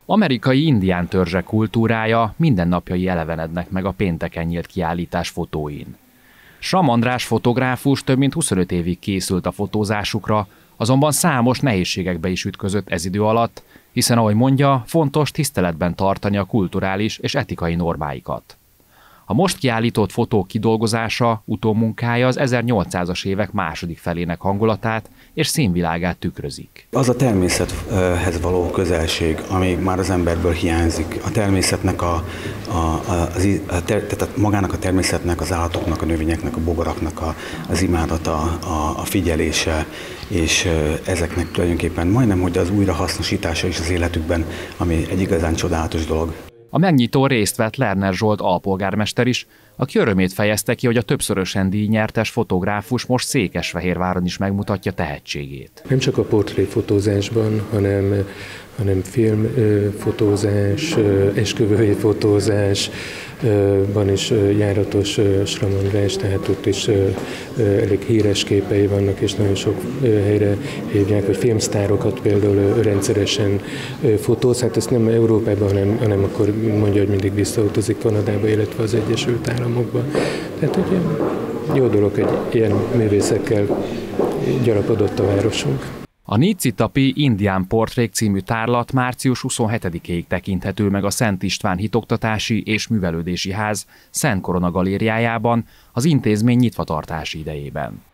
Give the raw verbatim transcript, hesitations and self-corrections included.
Amerikai indián törzsek kultúrája mindennapjai elevenednek meg a pénteken nyílt kiállítás fotóin. Schramm András fotográfus több mint huszonöt évig készült a fotózásukra, azonban számos nehézségekbe is ütközött ez idő alatt, hiszen ahogy mondja, fontos tiszteletben tartani a kulturális és etikai normáikat. A most kiállított fotók kidolgozása, utómunkája az ezernyolcszázas évek második felének hangulatát és színvilágát tükrözik. Az a természethez való közelség, ami már az emberből hiányzik, a természetnek a, a, a, az, a, tehát magának a természetnek, az állatoknak, a növényeknek, a bogaraknak a, az imádata, a, a figyelése, és ezeknek tulajdonképpen majdnem, hogy az újrahasznosítása is az életükben, ami egy igazán csodálatos dolog. A megnyitón részt vett Lerner Zsolt alpolgármester is, aki örömét fejezte ki, hogy a többszörösen díjnyertes fotográfus most Székesfehérváron is megmutatja tehetségét. Nem csak a portréfotózásban, hanem, hanem filmfotózás, esküvői fotózásban is járatos Schramm András, tehát ott is elég híres képei vannak, és nagyon sok helyre hívják, hogy filmsztárokat például rendszeresen fotóz. Hát ezt nem Európában, hanem, hanem akkor mondja, hogy mindig visszautazik Kanadába, illetve az Egyesült Államokba. Tehát ugye jó dolog, hogy ilyen művészekkel gyarapodott a városunk. A Nítszi-tapi Indián Portrék című tárlat március huszonhetedikéig tekinthető meg a Szent István Hitoktatási és Művelődési Ház Szent Korona galériájában az intézmény nyitvatartási idejében.